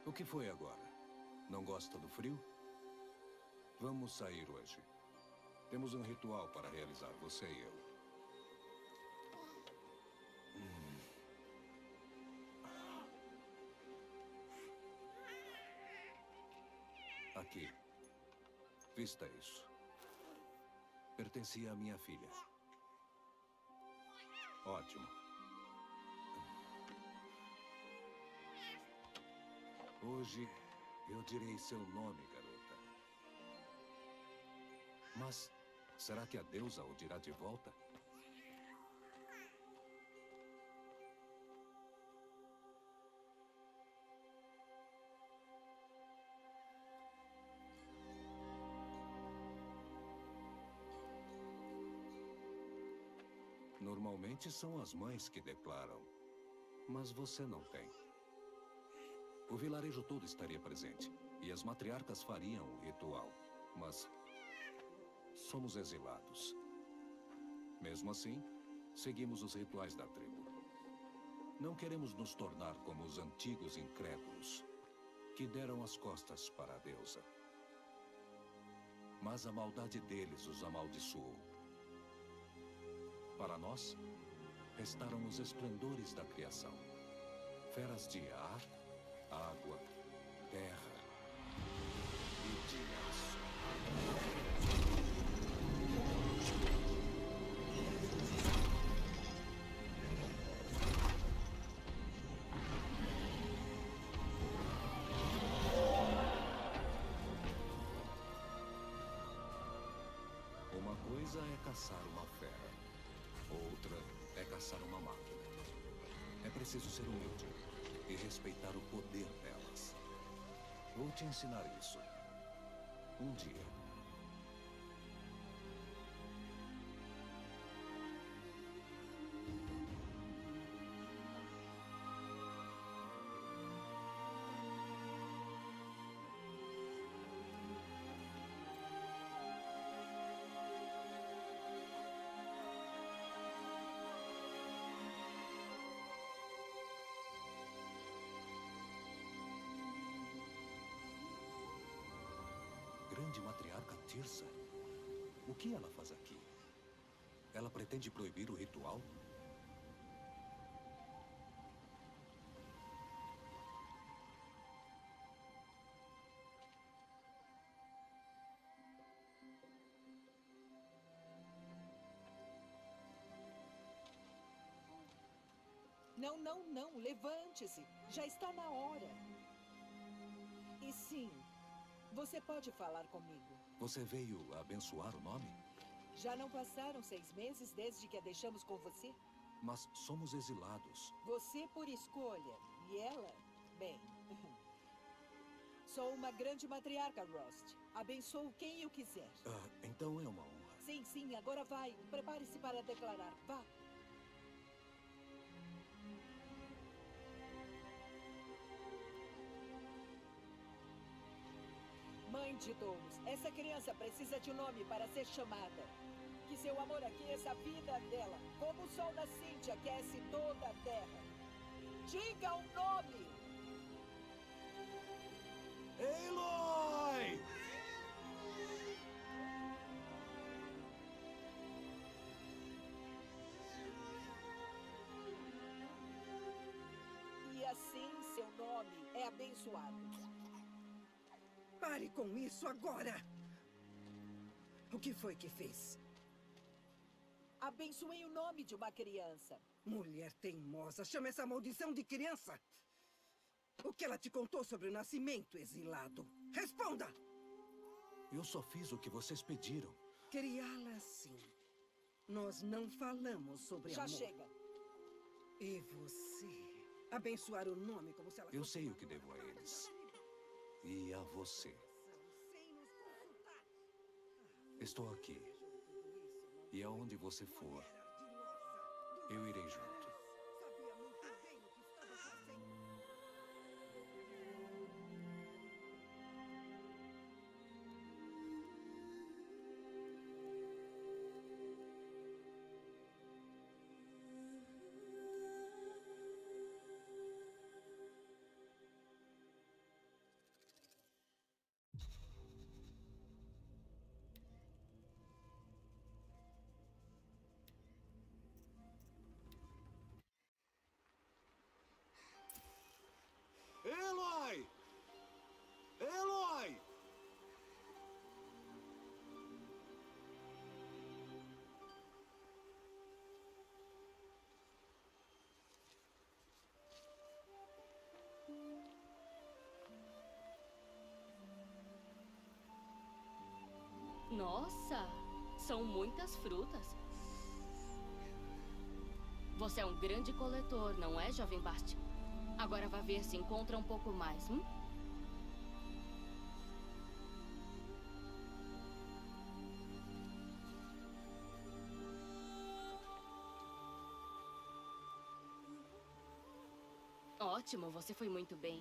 O que foi agora? Não gosta do frio? Vamos sair hoje. Temos um ritual para realizar, você e eu. Aqui. Vista isso. Pertencia à minha filha. Ótimo. Hoje eu direi seu nome, garota. Mas será que a deusa o dirá de volta? Normalmente são as mães que declaram, mas você não tem. O vilarejo todo estaria presente, e as matriarcas fariam o ritual, mas somos exilados. Mesmo assim, seguimos os rituais da tribo. Não queremos nos tornar como os antigos incrédulos, que deram as costas para a deusa. Mas a maldade deles os amaldiçoou. Para nós, restaram os esplendores da criação. Feras de ar, água, terra e de aço. Uma coisa é caçar uma fera. Outra é caçar uma máquina. É preciso ser humilde e respeitar o poder delas. Vou te ensinar isso. Um dia. Grande matriarca Tirsa? O que ela faz aqui? Ela pretende proibir o ritual? Não, não, não. Levante-se. Já está na hora. E sim, você pode falar comigo. Você veio abençoar o nome? Já não passaram 6 meses desde que a deixamos com você? Mas somos exilados. Você por escolha. E ela? Bem... Sou uma grande matriarca, Rost. Abençoo quem eu quiser. Então é uma honra. Sim, sim. Agora vai. Prepare-se para declarar. Vá. Mãe de todos, essa criança precisa de um nome para ser chamada. Que seu amor aqueça a vida dela, como o sol nascente aquece toda a terra. Diga um nome! Aloy! E assim seu nome é abençoado. Pare com isso agora! O que foi que fez? Abençoei o nome de uma criança. Mulher teimosa, chama essa maldição de criança! O que ela te contou sobre o nascimento, exilado? Responda! Eu só fiz o que vocês pediram. Criá-la assim. Nós não falamos sobre Já amor. chega. E você? Abençoar o nome como se ela Eu fosse sei uma o que devo a nova eles. vida. E a você. Sem nos consultar. Estou aqui. E aonde você for, eu irei junto. Sabia muito bem o que estava fazendo. Nossa, são muitas frutas. Você é um grande coletor, não é, jovem Bast? Agora vá ver se encontra um pouco mais, Ótimo, você foi muito bem.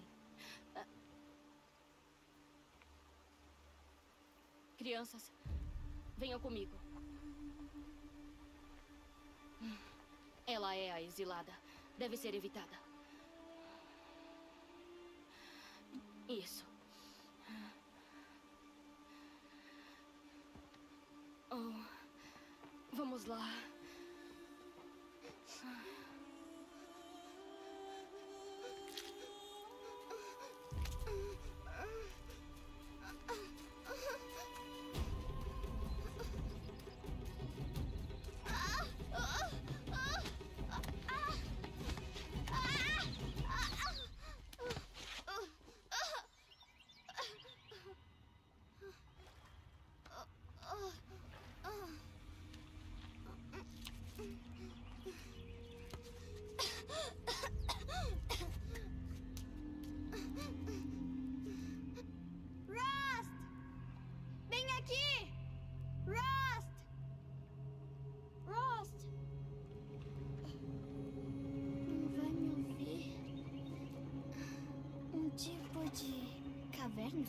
Crianças, venham comigo. Ela é a exilada. Deve ser evitada. Isso. Oh, vamos lá. Caverna?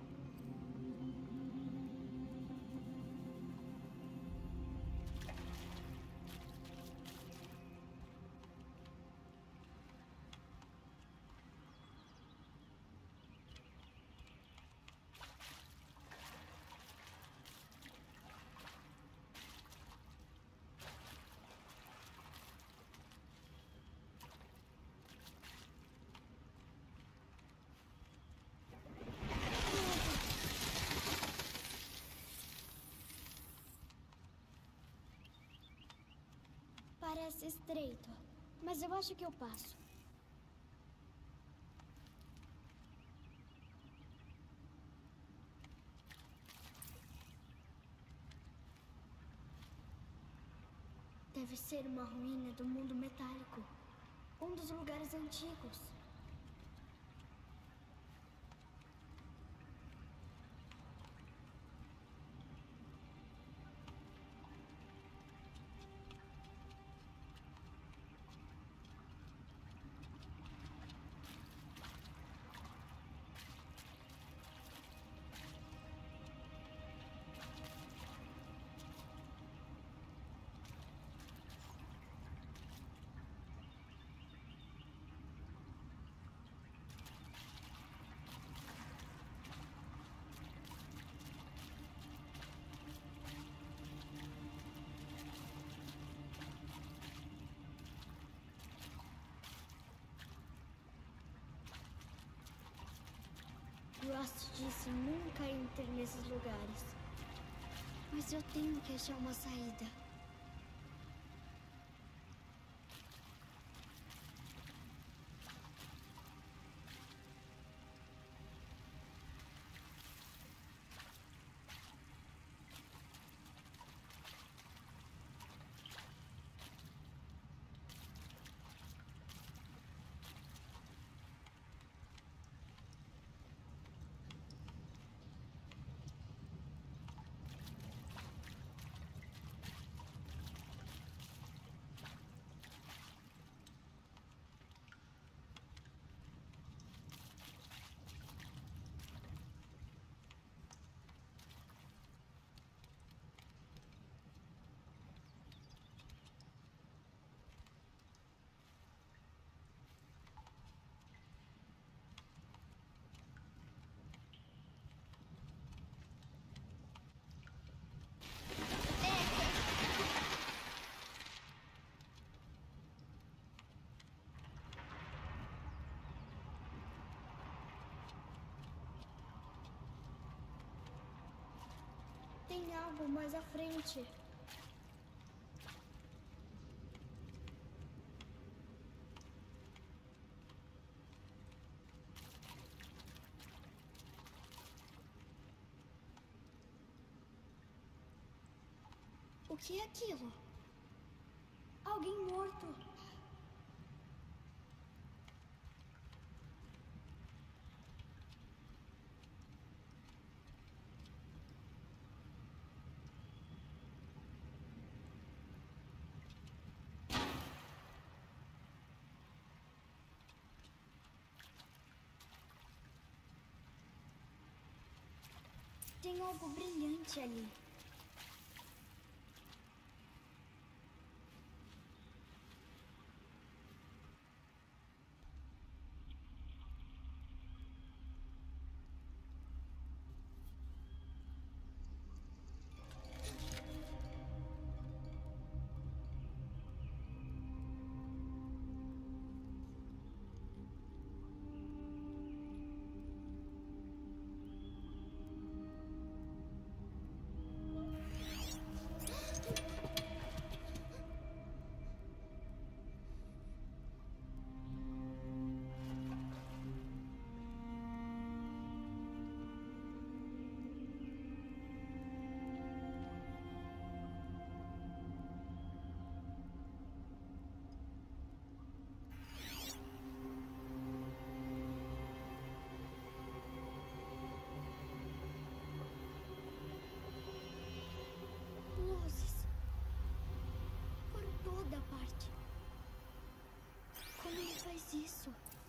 Parece estreito, mas eu acho que eu passo. Deve ser uma ruína do mundo metálico. Um dos lugares antigos. Rost disse nunca entre nesses lugares. Mas eu tenho que achar uma saída. Tem algo mais à frente. O que é aquilo? Alguém morto. Tem algo brilhante ali. Luzes. Por toda parte. Como ele faz isso?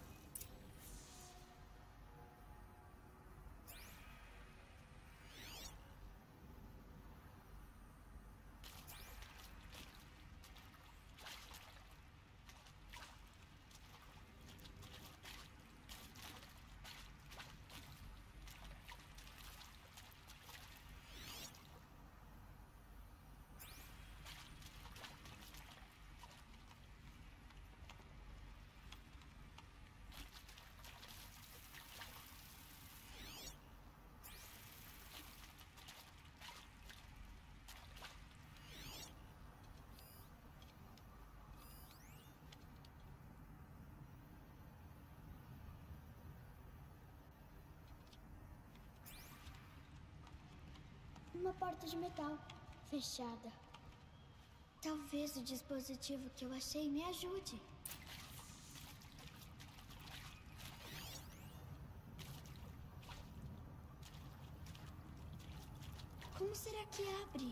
Uma porta de metal, fechada. Talvez o dispositivo que eu achei me ajude. Como será que abre?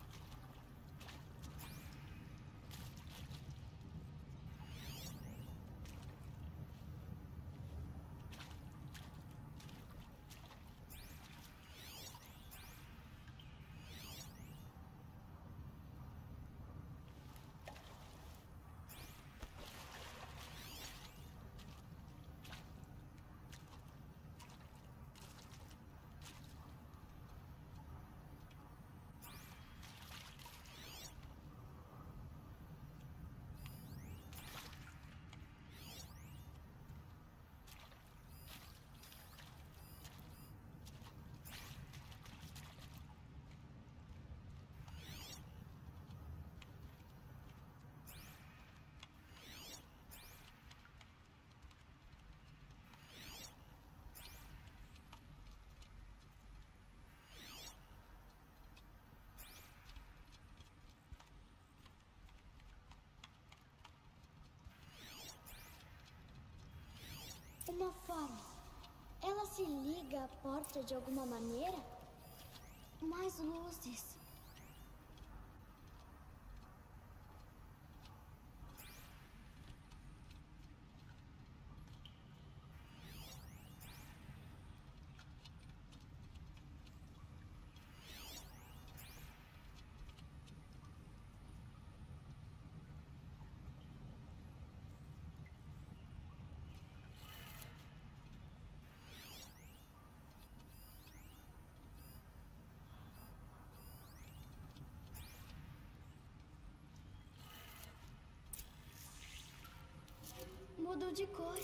Uma forma. Ela se liga à porta de alguma maneira? Mais luzes. Mudou de cor.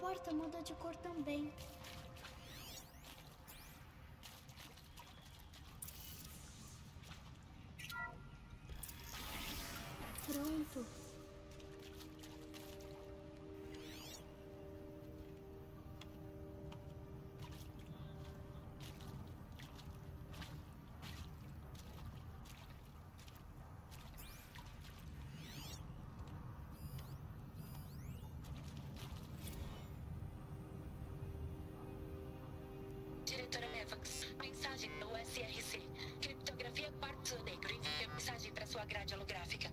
porta mudou de cor também. Pronto. Diretora Evans, mensagem do SRC. Criptografia Quartzo Negro. Envia mensagem para sua grade holográfica.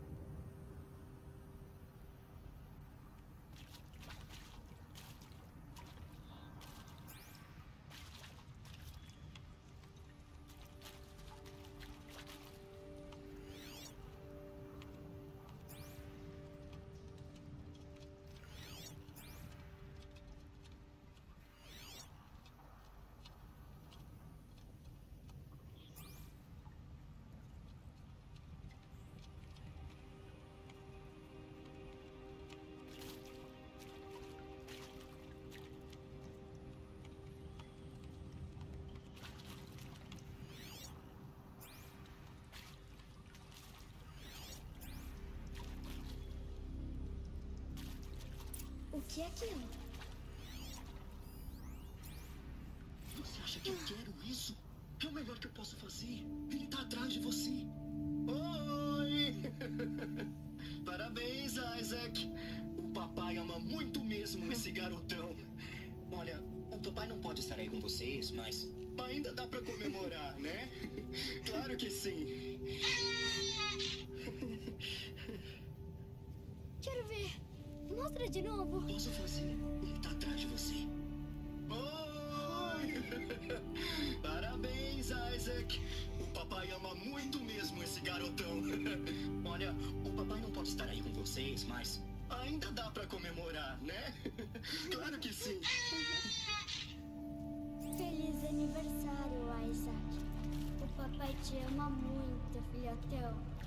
O que é aquilo? Você acha que eu quero isso? É o melhor que eu posso fazer. Ele tá atrás de você. Oi! Parabéns, Isaac. O papai ama muito mesmo esse garotão. Olha, o papai não pode estar aí com vocês, mas ainda dá pra comemorar, né? Claro que sim. Quero ver. Mostra de novo. Posso fazer? Ele tá atrás de você. Oi! Parabéns, Isaac. O papai ama muito mesmo esse garotão. Olha, o papai não pode estar aí com vocês, mas ainda dá pra comemorar, né? Claro que sim. Feliz aniversário, Isaac. O papai te ama muito, filhotão.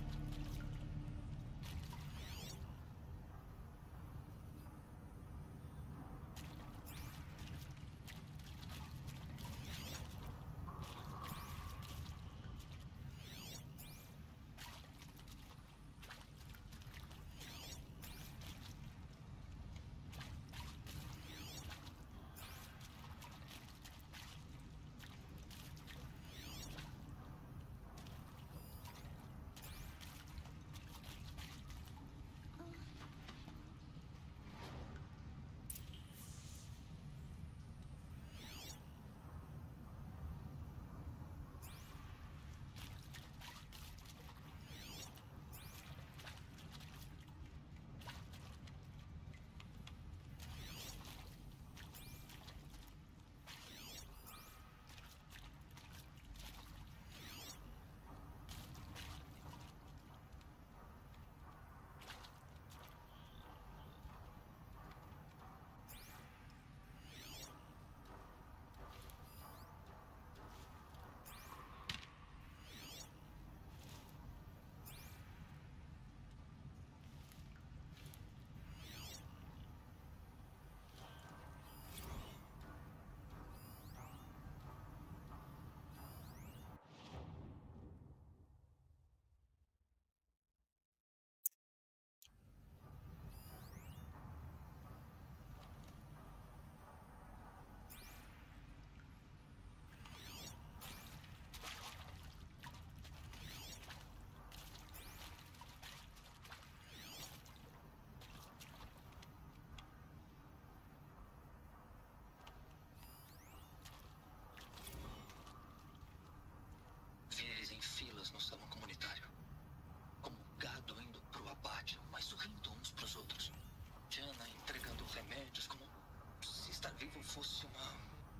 No salão comunitário, como gado indo pro abate, mas sorrindo uns pros outros. Diana entregando remédios como se estar vivo fosse uma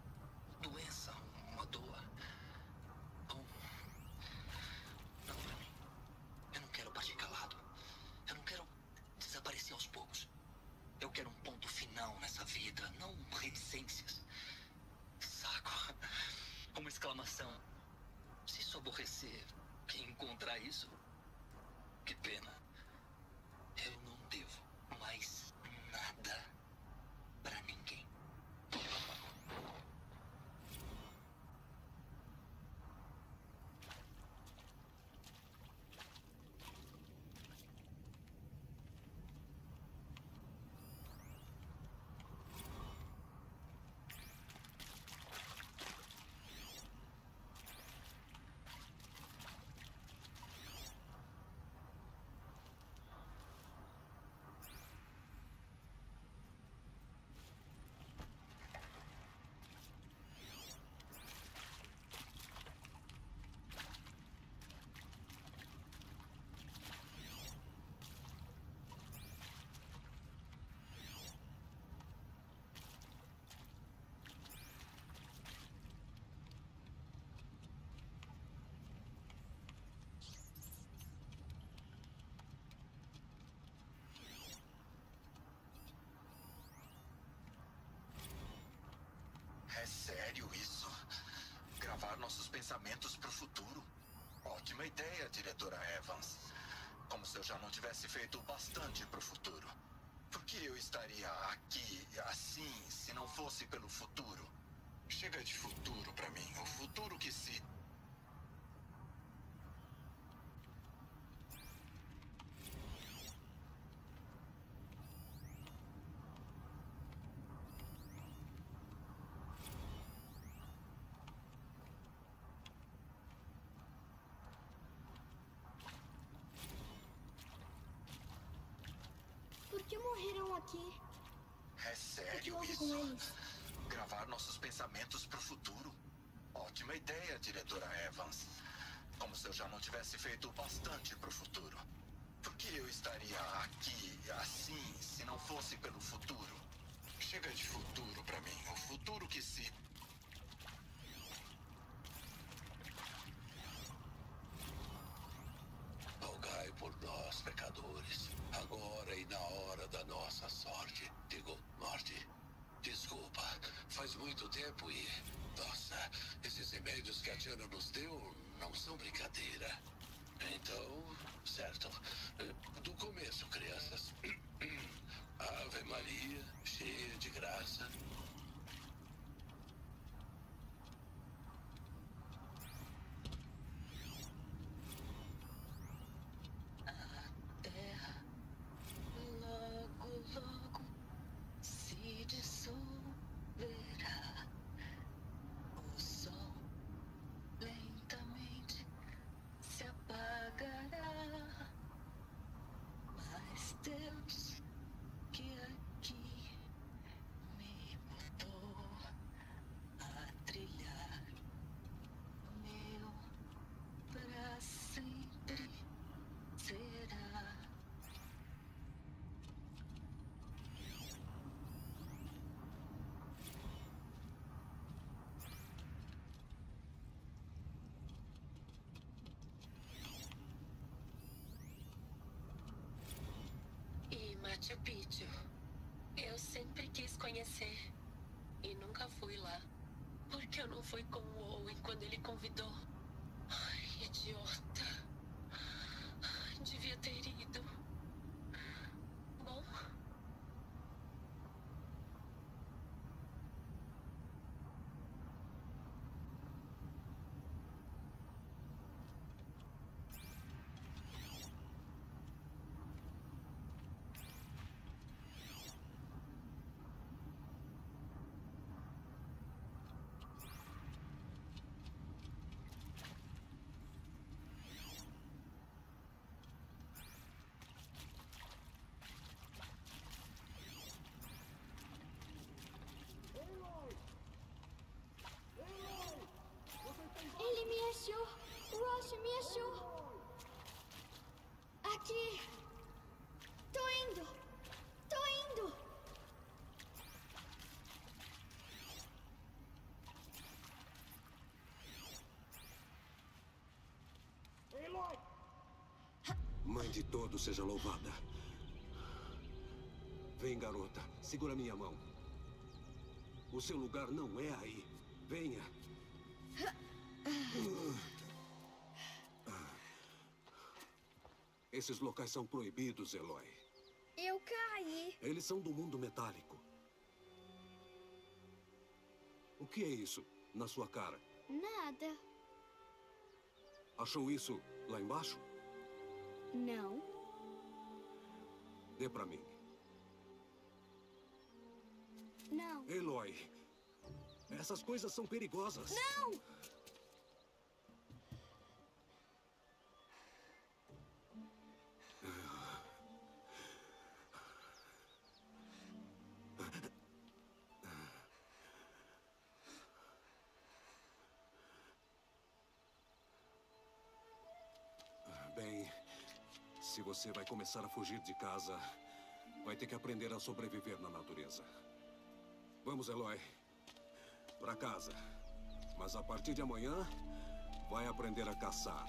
doença, uma dor. Bom, não pra mim. Eu não quero partir calado. Eu não quero desaparecer aos poucos. Eu quero um ponto final nessa vida, não reticências. Saco. Uma exclamação. Se isso aborrecer quem encontrar isso, que pena. Eu não devo mais nada pra ninguém. pensamentos pro futuro. Ótima ideia, diretora Evans. Como se eu já não tivesse feito bastante pro futuro. Por que eu estaria aqui, assim, se não fosse pelo futuro? Chega de futuro pra mim. O futuro que se... Por que morreram aqui? É O que sério houve isso? com eles? Gravar nossos pensamentos pro futuro. Ótima ideia, diretora Evans. Como se eu já não tivesse feito bastante pro futuro. Por que eu estaria aqui, assim, se não fosse pelo futuro? Chega de futuro pra mim. O futuro que se... Rogai por nós, pecadores, agora e na hora da nossa sorte. Digo, morte. Desculpa, faz muito tempo e... Nossa, esses remédios que a Tiana nos deu não são brincadeira. Então, certo. Do começo, crianças. Ave Maria, cheia de graça. Terra logo, logo se dissolverá. O sol lentamente se apagará. Mas Deus que aqui me botou a trilhar meu pra sempre será. E Machu Picchu, eu sempre quis conhecer e nunca fui lá. Por que eu não fui com o Owen quando ele convidou? Ai, idiota. Devia ter ido. Bom, Ele me achou! O Roche me achou! Aqui! Tô indo! Tô indo! Mãe de todos seja louvada. Vem, garota. Segura minha mão. O seu lugar não é aí. Venha. Esses locais são proibidos, Eloy. Eu caí! Eles são do mundo metálico. O que é isso na sua cara? Nada. Achou isso lá embaixo? Não. Dê pra mim. Não. Eloy, essas coisas são perigosas. Não! Bem, se você vai começar a fugir de casa, vai ter que aprender a sobreviver na natureza. Vamos, Eloy. Pra casa. Mas a partir de amanhã, vai aprender a caçar.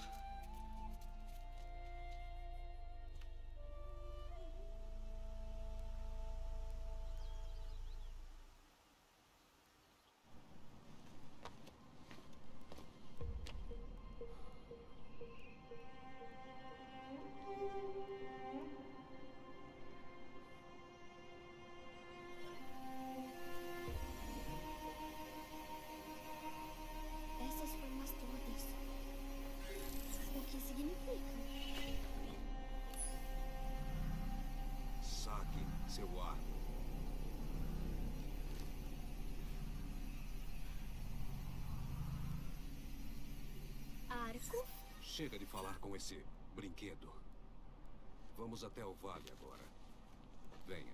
mágico? Chega de falar com esse brinquedo. Vamos até o vale agora. Venha.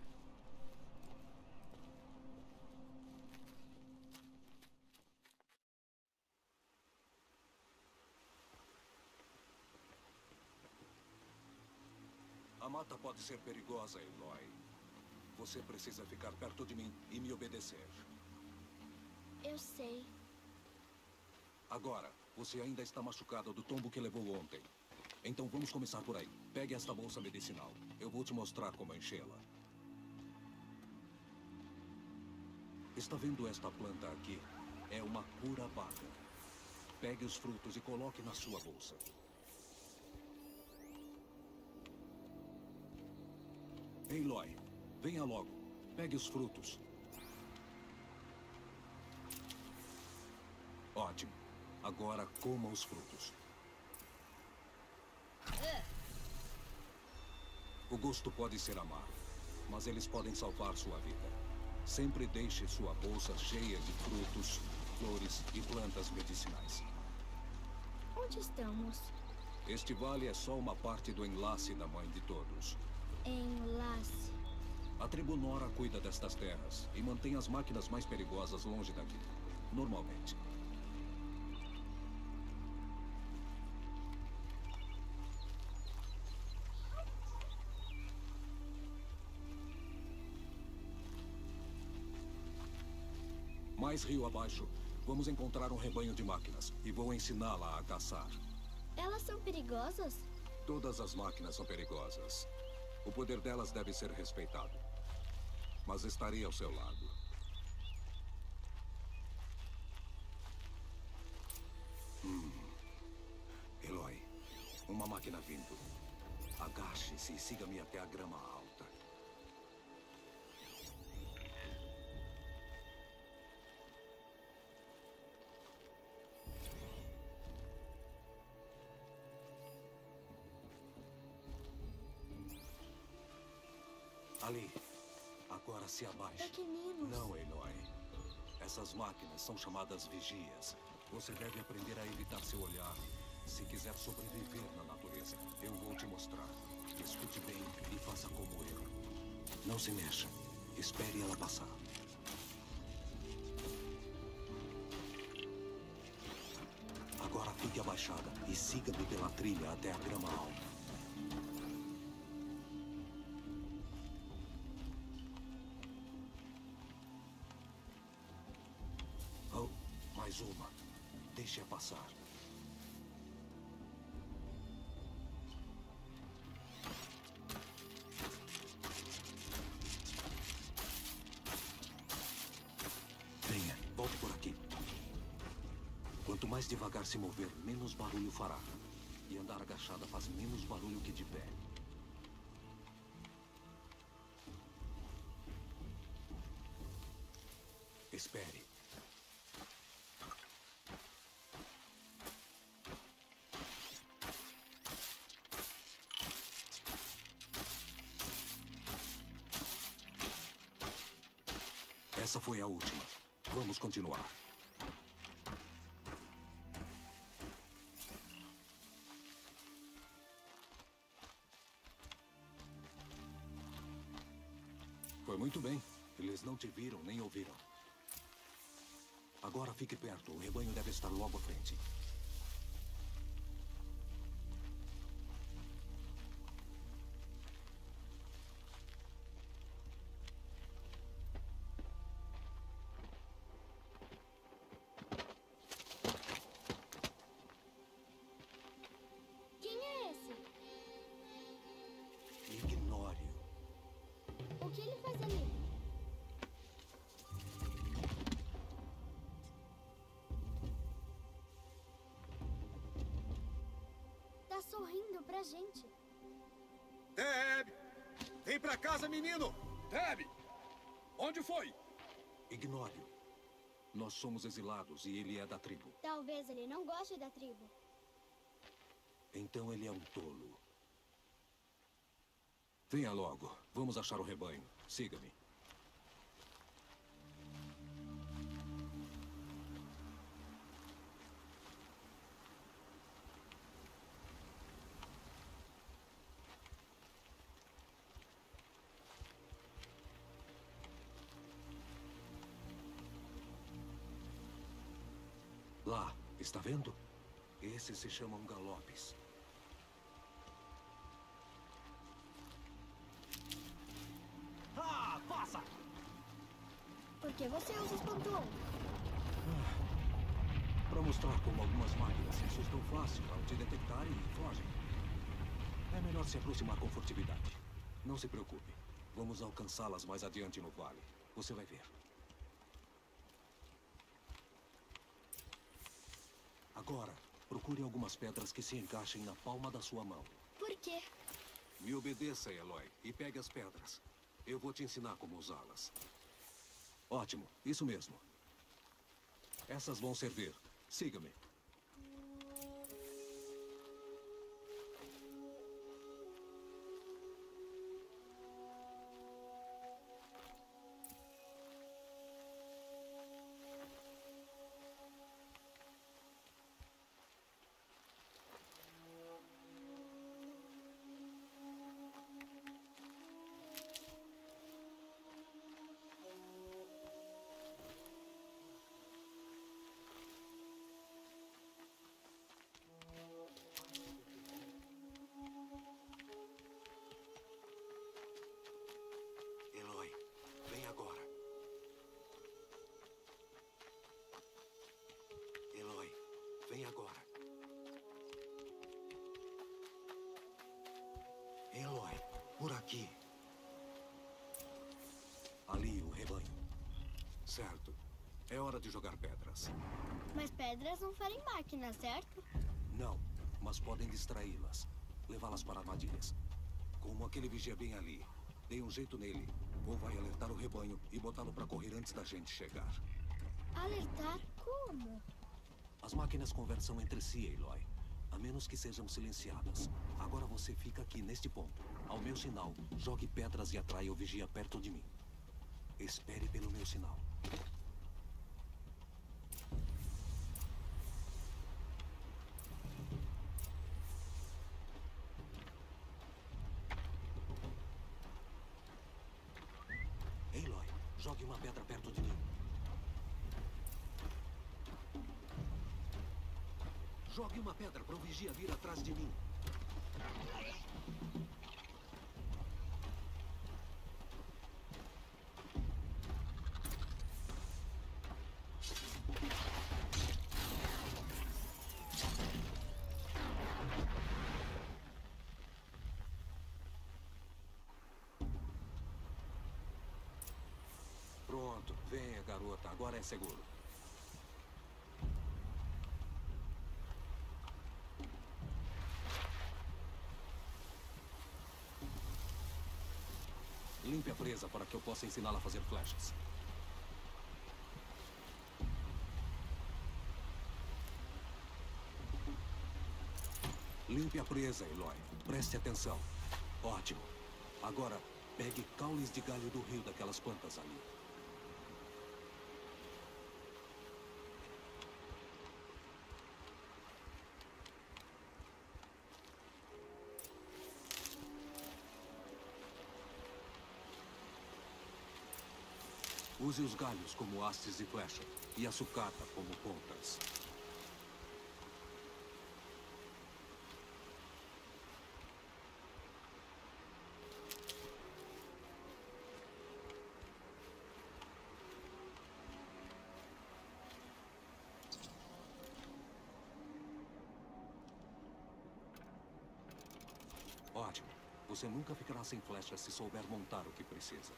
A mata pode ser perigosa, Eloy. Você precisa ficar perto de mim e me obedecer. Eu sei. Agora, você ainda está machucado do tombo que levou ontem. Então vamos começar por aí. Pegue esta bolsa medicinal. Eu vou te mostrar como enchê-la. Está vendo esta planta aqui? É uma curabaga. Pegue os frutos e coloque na sua bolsa. Eloy, venha logo. Pegue os frutos. Ótimo. Agora coma os frutos. O gosto pode ser amargo, mas eles podem salvar sua vida. Sempre deixe sua bolsa cheia de frutos, flores e plantas medicinais. Onde estamos? Este vale é só uma parte do enlace da Mãe de Todos. Enlace. A tribo Nora cuida destas terras e mantém as máquinas mais perigosas longe daqui. Normalmente. Mais rio abaixo, vamos encontrar um rebanho de máquinas e vou ensiná-la a caçar. Elas são perigosas? Todas as máquinas são perigosas. O poder delas deve ser respeitado. Mas estarei ao seu lado. Eloy, uma máquina vindo. Agache-se e siga-me até a grama alta. Ali. Agora se abaixe. Pequeninos. Não, Eloy. Essas máquinas são chamadas vigias. Você deve aprender a evitar seu olhar se quiser sobreviver na natureza. Eu vou te mostrar. Escute bem e faça como eu. Não se mexa. Espere ela passar. Agora fique abaixada e siga-me pela trilha até a grama alta. Mais uma. Deixe-a passar. Venha, volte por aqui. Quanto mais devagar se mover, menos barulho fará. E andar agachada faz menos barulho que de pé. Espere. Essa foi a última. Vamos continuar. Foi muito bem. Eles não te viram nem ouviram. Agora fique perto. O rebanho deve estar logo à frente. Quem é esse? Ignore-o. O que ele faz ali? Tá sorrindo pra gente. Deb! Vem pra casa, menino! Deb! Onde foi? Ignore-o. Nós somos exilados e ele é da tribo. Talvez ele não goste da tribo. Então ele é um tolo. Venha logo. Vamos achar o rebanho. Siga-me. Lá, está vendo? Esses se chamam galopes. Ah, passa! Por que você os espantou? Para mostrar como algumas máquinas se assustam fácil ao te detectarem e fogem. É melhor se aproximar com furtividade. Não se preocupe. Vamos alcançá-las mais adiante no vale. Você vai ver. Agora, procure algumas pedras que se encaixem na palma da sua mão. Por quê? Me obedeça, Eloy, e pegue as pedras. Eu vou te ensinar como usá-las. Ótimo, isso mesmo. Essas vão servir. Siga-me. Eloy, vem agora. Eloy, vem agora. Eloy, por aqui. Ali, o rebanho. Certo. É hora de jogar pedras. Mas pedras não ferem máquinas, certo? Não, mas podem distraí-las. Levá-las para armadilhas. Como aquele vigia bem ali. Dê um jeito nele. Ou vai alertar o rebanho e botá-lo para correr antes da gente chegar. Alertar como? As máquinas conversam entre si, Eloy. A menos que sejam silenciadas. Agora você fica aqui, neste ponto. Ao meu sinal, jogue pedras e atraia o vigia perto de mim. Espere pelo meu sinal. Eloy, jogue uma pedra perto de mim. Jogue uma pedra para o vigia vir atrás de mim. Pronto, venha, garota. Agora é seguro. Limpe a presa para que eu possa ensiná-la a fazer flechas. Limpe a presa, Eloy. Preste atenção. Ótimo. Agora, pegue caules de galho do rio daquelas plantas ali. Use os galhos como hastes de flecha e a sucata como pontas. Ótimo. Você nunca ficará sem flechas se souber montar o que precisa.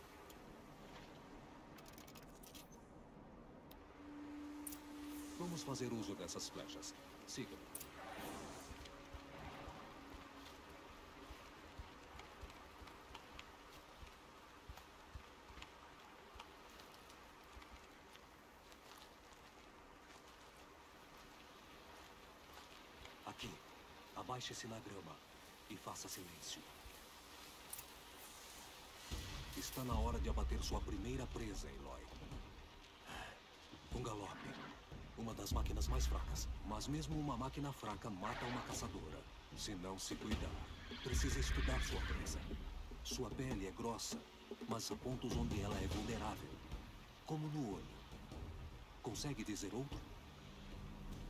Vamos fazer uso dessas flechas. Siga. Aqui. Abaixe-se na grama e faça silêncio. Está na hora de abater sua primeira presa, Eloy. Um galope. Uma das máquinas mais fracas. Mas mesmo uma máquina fraca mata uma caçadora. Se não se cuidar. Precisa estudar sua presa. Sua pele é grossa, mas há pontos onde ela é vulnerável. Como no olho. Consegue dizer outro?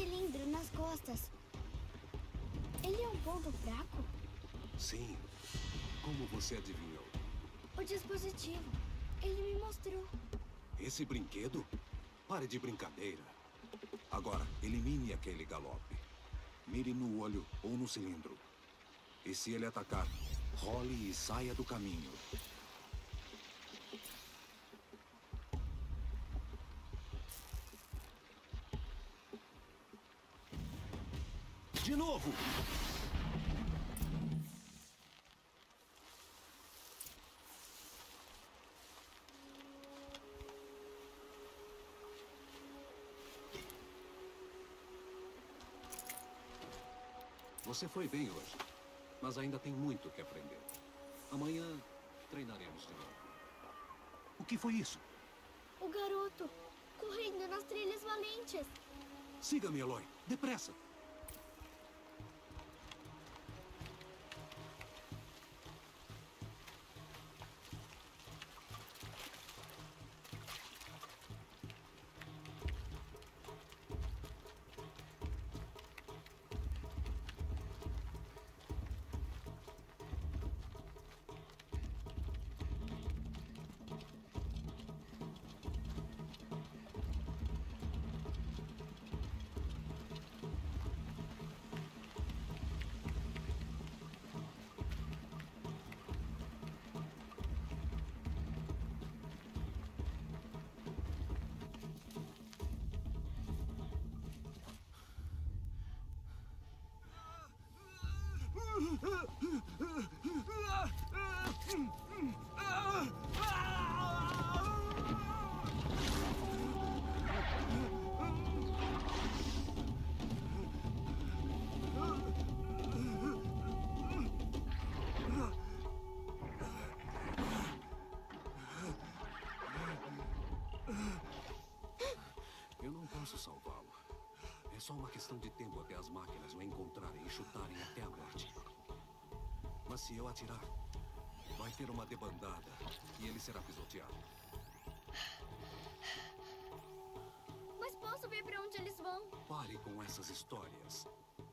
cilindro nas costas. Ele é um ponto fraco? Sim. Como você adivinhou? O dispositivo. Ele me mostrou. Esse brinquedo? Pare de brincadeira. Agora, elimine aquele galope. Mire no olho ou no cilindro. E se ele atacar, role e saia do caminho. De novo! Você foi bem hoje, mas ainda tem muito que aprender. Amanhã treinaremos de novo. O que foi isso? O garoto, correndo nas trilhas valentes. Siga-me, Eloy. Depressa. Eu não posso salvá-lo. É só uma questão de tempo até as máquinas o encontrarem e chutarem até a morte. Mas se eu atirar, vai ter uma debandada e ele será pisoteado. Mas posso ver pra onde eles vão? Pare com essas histórias.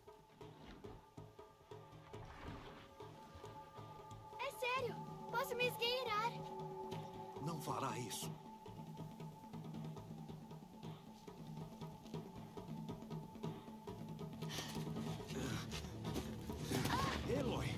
É sério, posso me esgueirar. Não fará isso. Eloy!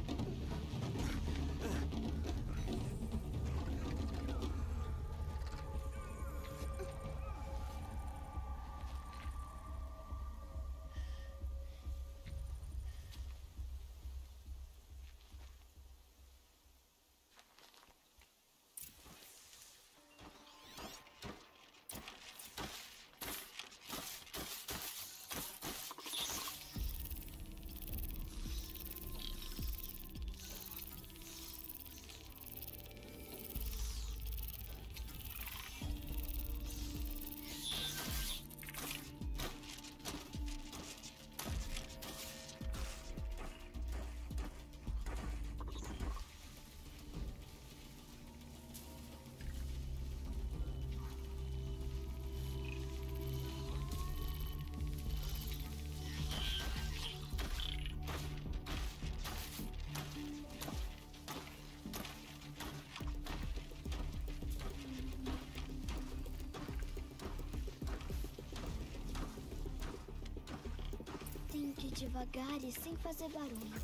Tenho que ir devagar e sem fazer barulho.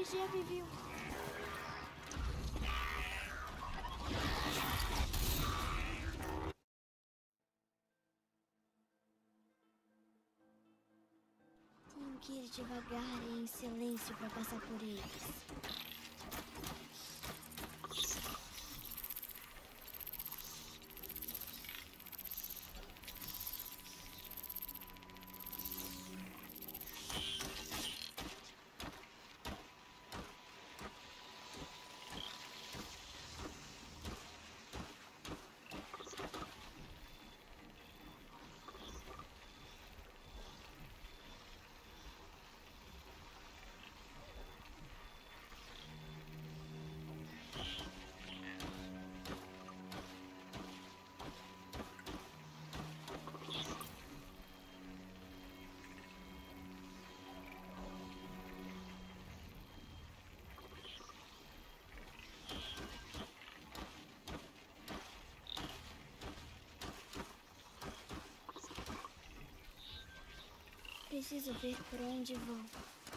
energia me viu. Tenho que ir devagar e em silêncio para passar por eles. Preciso ver por onde vou.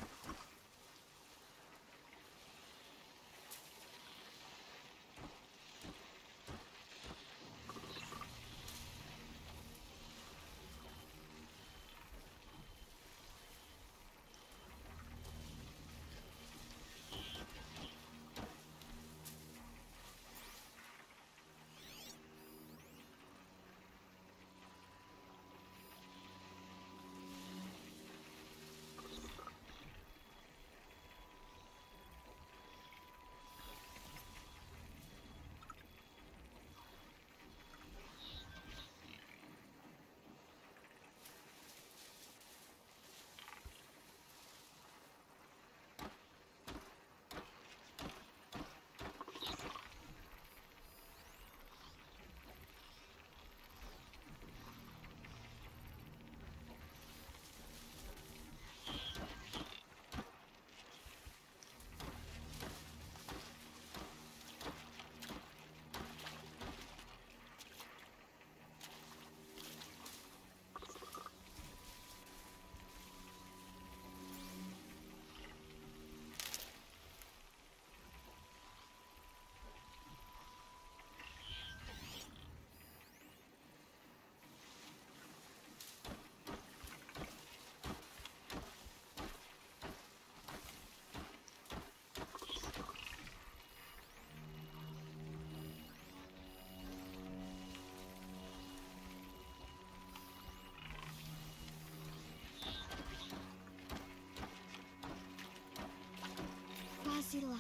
Quase lá.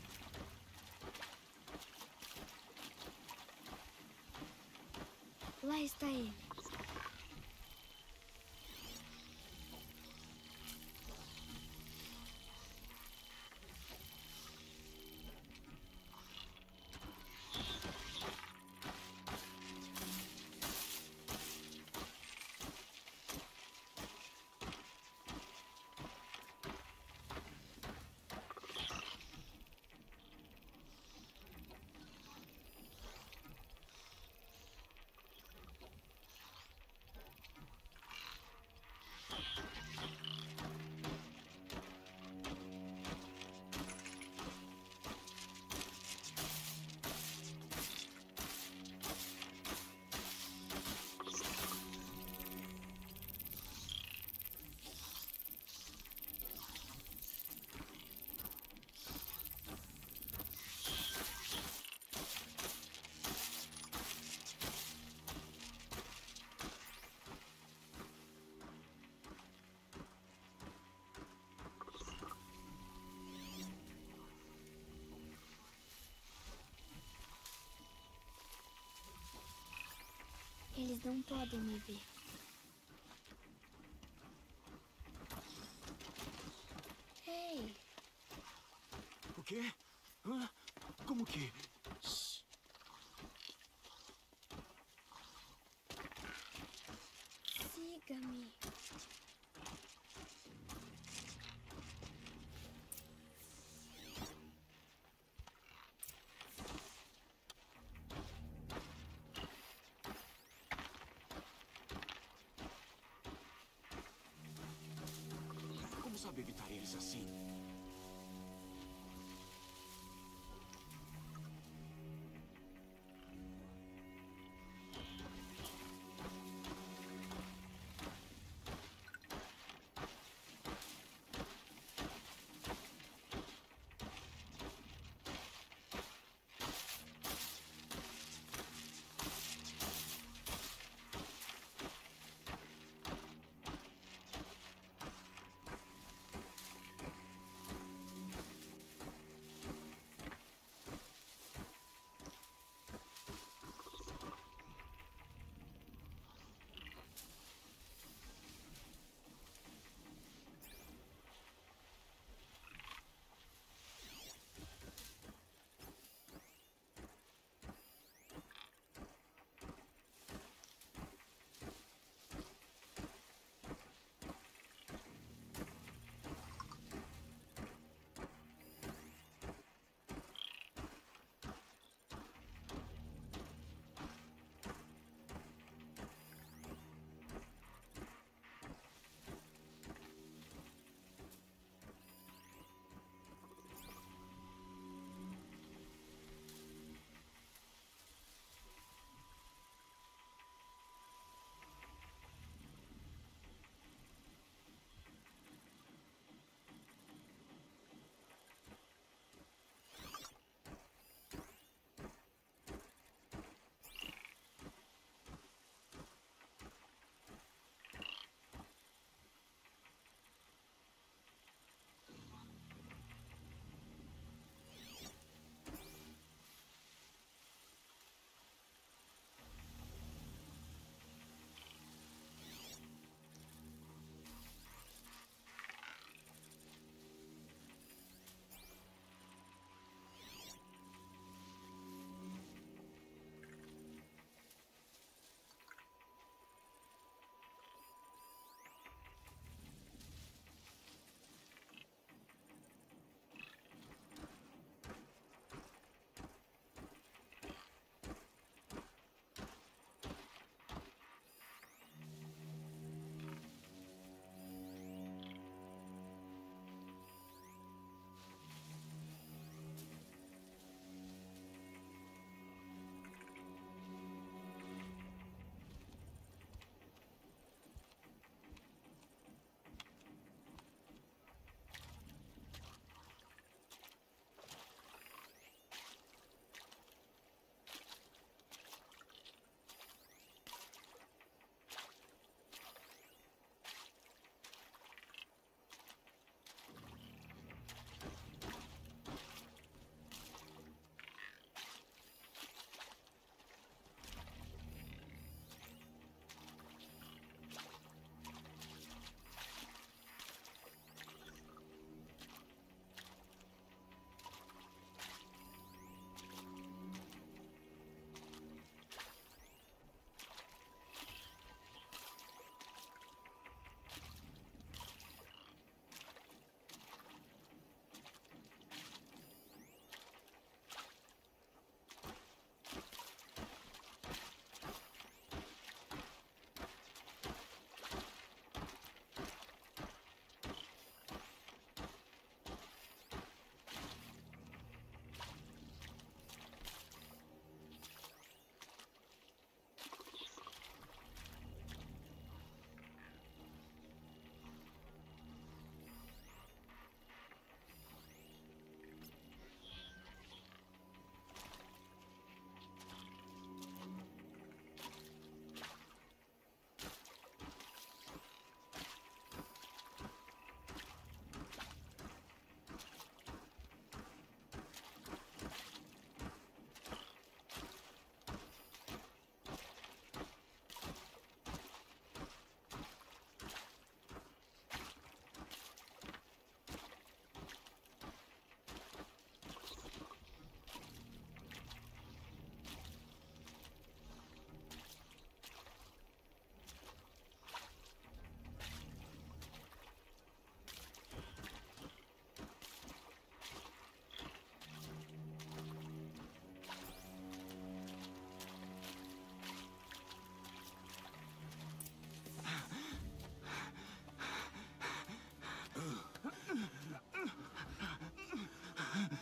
Lá está ele. Eles não podem me ver. Ei! O quê? Hã? Como que? Shh. Siga-me. Como sabe evitar eles assim?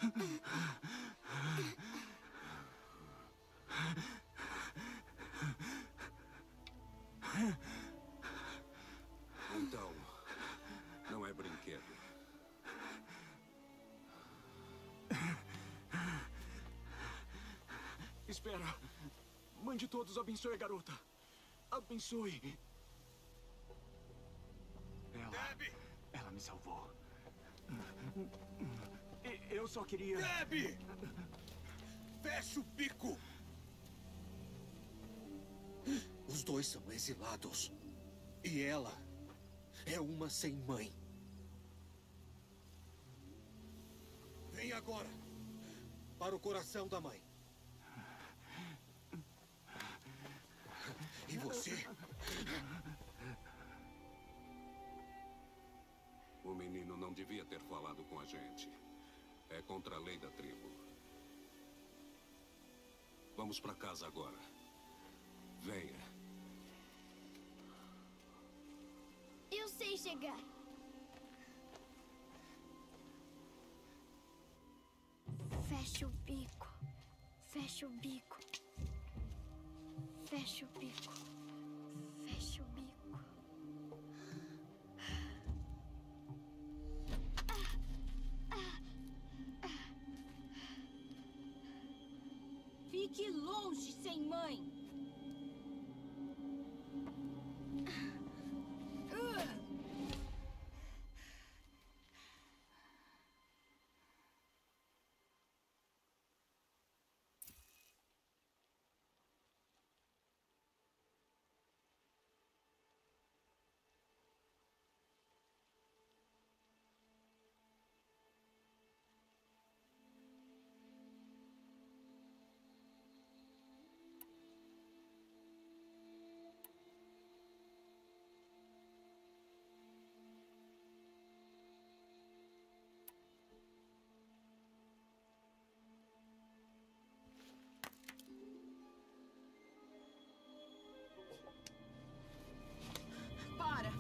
Então, não é brinquedo. Espera. Mãe de todos, abençoe a garota. Abençoe. Ela me salvou. Eu só queria... Debbie! Fecha o bico! Os dois são exilados. E ela é uma sem mãe. Vem agora. Para o coração da mãe. E você? O menino não devia ter falado com a gente. É contra a lei da tribo. Vamos para casa agora. Venha. Eu sei chegar. Fecha o bico. Fecha o bico. Fecha o bico. Fecha o bico. Fique longe, sem mãe. Para!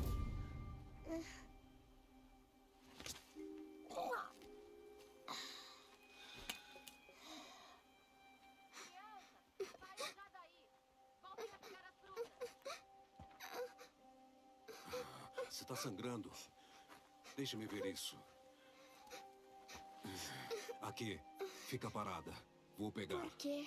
Você está sangrando. Deixe-me ver isso. Aqui. Fica parada. Vou pegar. Por quê?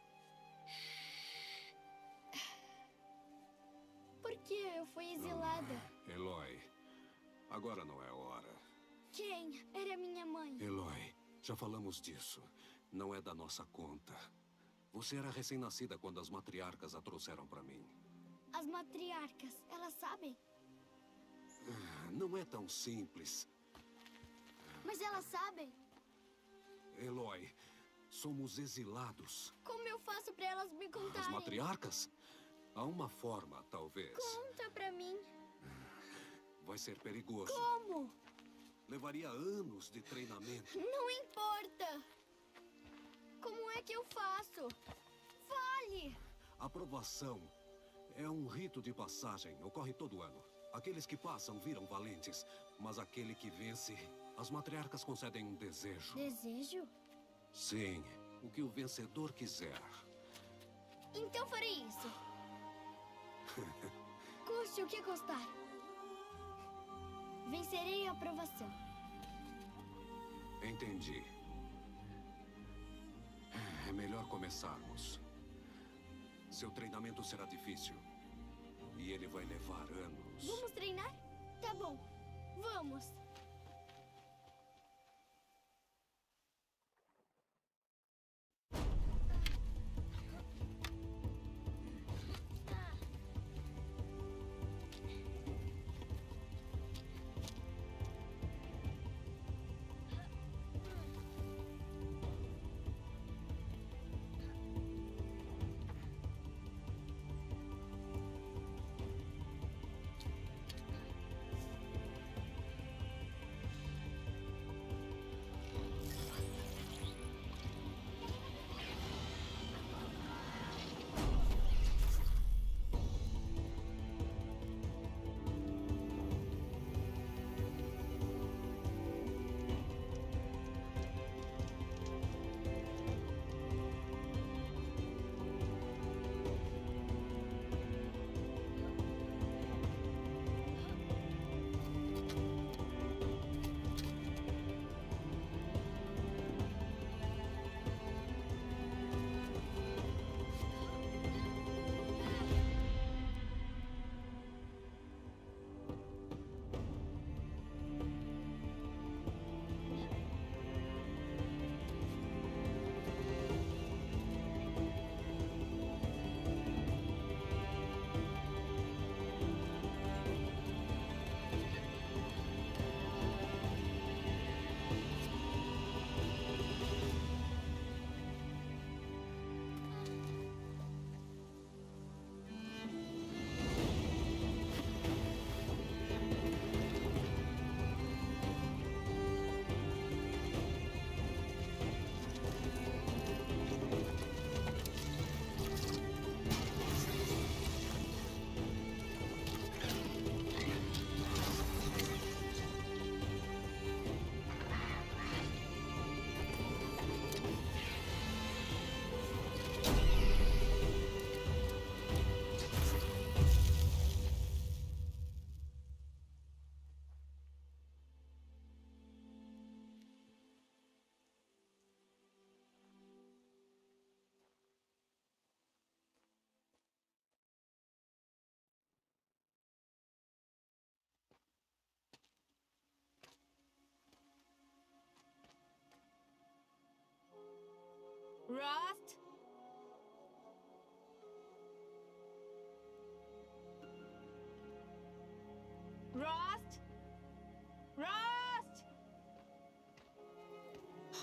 Por que eu fui exilada? Eloy, agora não é hora. Quem? Era minha mãe. Eloy, já falamos disso. Não é da nossa conta. Você era recém-nascida quando as matriarcas a trouxeram para mim. As matriarcas, elas sabem? Não é tão simples. Mas elas sabem? Eloy, somos exilados. Como eu faço para elas me contarem? As matriarcas? Há uma forma, talvez. Conta pra mim. Vai ser perigoso. Como? Levaria anos de treinamento. Não importa. Como é que eu faço? Fale! A aprovação é um rito de passagem. Ocorre todo ano. Aqueles que passam viram valentes. Mas aquele que vence, as matriarcas concedem um desejo. Desejo? Sim, o que o vencedor quiser. Então farei isso. Custe o que custar. Vencerei a aprovação. Entendi. É melhor começarmos. Seu treinamento será difícil. E ele vai levar anos. Vamos treinar? Tá bom. Vamos.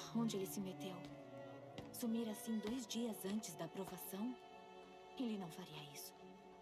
Onde ele se meteu? Sumir assim 2 dias antes da aprovação? Ele não faria isso.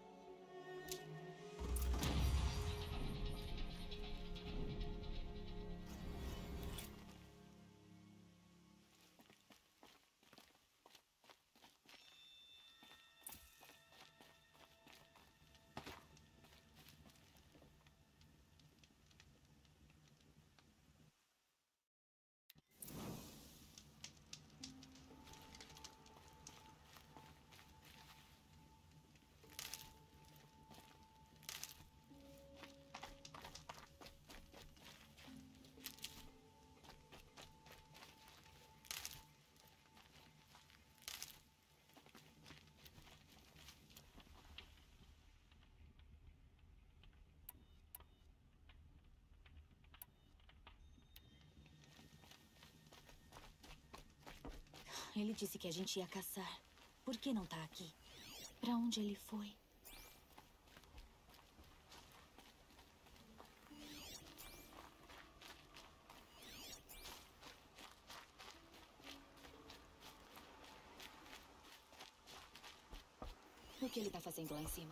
Ele disse que a gente ia caçar. Por que não tá aqui? Pra onde ele foi? O que ele tá fazendo lá em cima?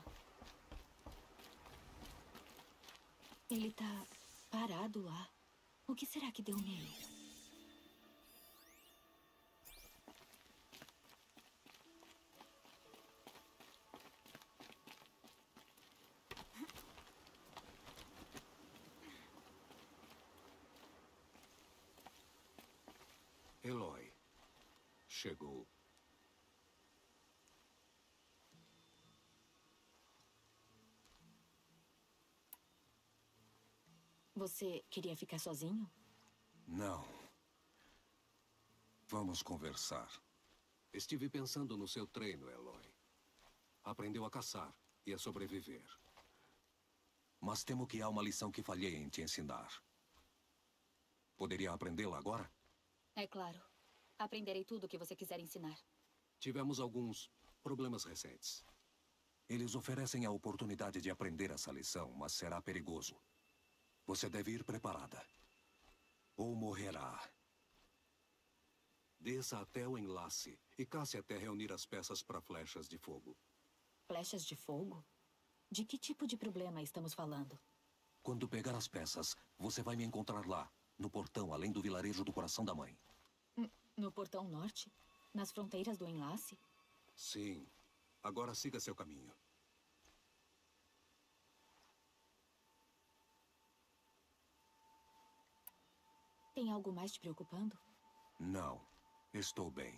Ele tá parado lá. O que será que deu nele? Eloy. Chegou. Você queria ficar sozinho? Não. Vamos conversar. Estive pensando no seu treino, Eloy. Aprendeu a caçar e a sobreviver. Mas temo que há uma lição que falhei em te ensinar. Poderia aprendê-la agora? É claro. Aprenderei tudo o que você quiser ensinar. Tivemos alguns problemas recentes. Eles oferecem a oportunidade de aprender essa lição, mas será perigoso. Você deve ir preparada. Ou morrerá. Desça até o enlace e casse até reunir as peças para flechas de fogo. Flechas de fogo? De que tipo de problema estamos falando? Quando pegar as peças, você vai me encontrar lá, no portão, além do vilarejo do Coração da Mãe. No portão norte? Nas fronteiras do enlace? Sim. Agora siga seu caminho. Tem algo mais te preocupando? Não. Estou bem.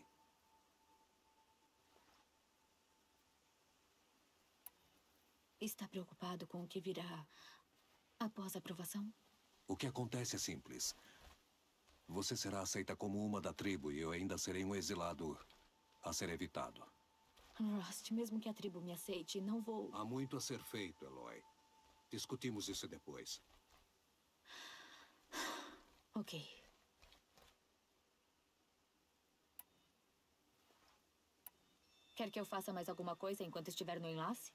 Está preocupado com o que virá após a aprovação? O que acontece é simples. Você será aceita como uma da tribo e eu ainda serei um exilado a ser evitado. Rost, mesmo que a tribo me aceite, não vou... Há muito a ser feito, Eloy. Discutimos isso depois. Ok. Quer que eu faça mais alguma coisa enquanto estiver no enlace?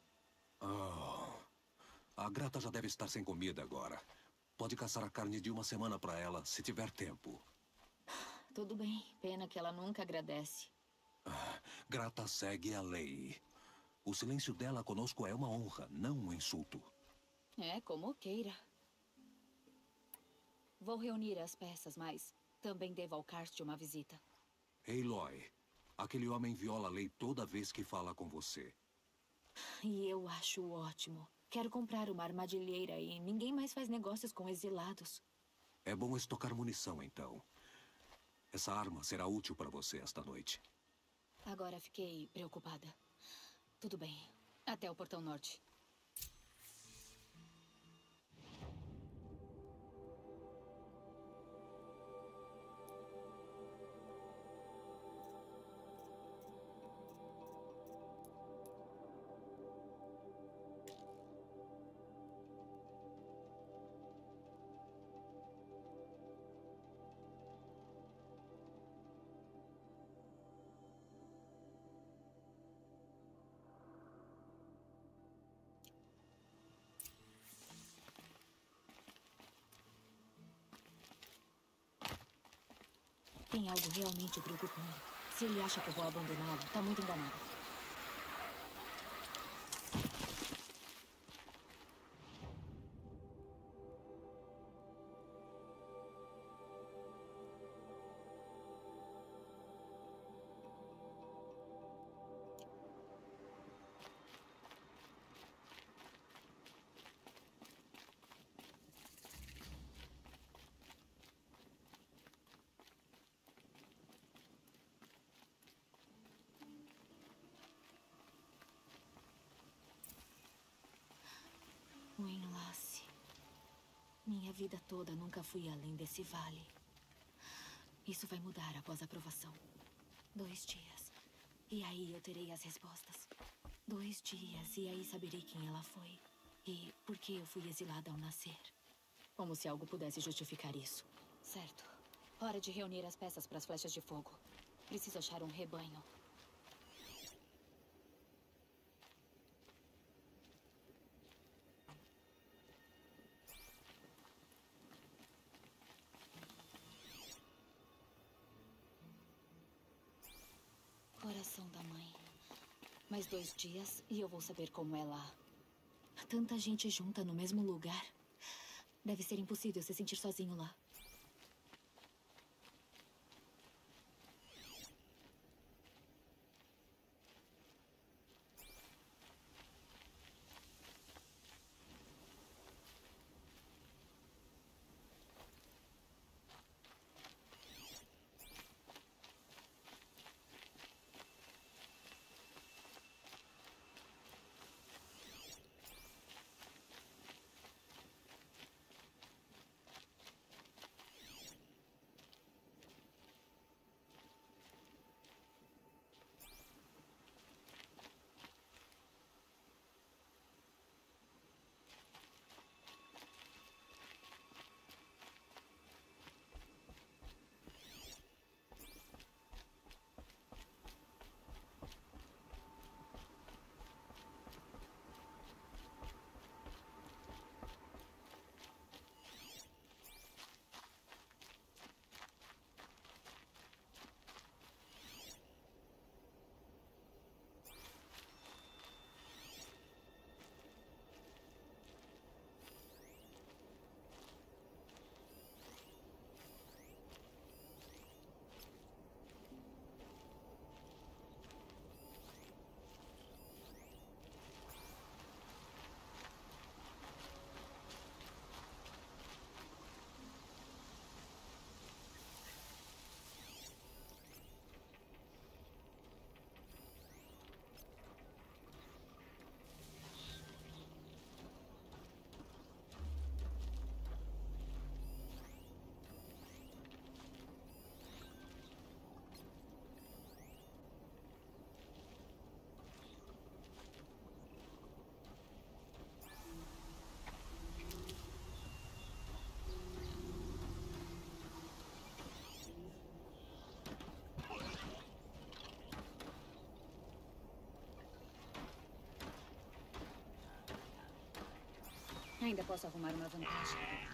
A Grata já deve estar sem comida agora. Pode caçar a carne de uma semana para ela, se tiver tempo. Tudo bem. Pena que ela nunca agradece. Grata segue a lei. O silêncio dela conosco é uma honra, não um insulto. É, como queira. Vou reunir as peças, mas também devo ao Karst uma visita. Eloy, aquele homem viola a lei toda vez que fala com você. E eu acho ótimo. Quero comprar uma armadilheira e ninguém mais faz negócios com exilados. É bom estocar munição, então. Essa arma será útil para você esta noite. Agora fiquei preocupada. Tudo bem. Até o portão norte. Tem algo realmente preocupante. Se ele acha que eu vou abandoná-lo, tá muito enganado. O enlace. Minha vida toda nunca fui além desse vale. Isso vai mudar após a aprovação. 2 dias. E aí eu terei as respostas. 2 dias e aí saberei quem ela foi. E por que eu fui exilada ao nascer. Como se algo pudesse justificar isso. Certo. Hora de reunir as peças para as flechas de fogo. Preciso achar um rebanho. Coração da mãe. Mais 2 dias e eu vou saber como é lá. Tanta gente junta no mesmo lugar. Deve ser impossível se sentir sozinho lá. Ainda posso arrumar uma vantagem.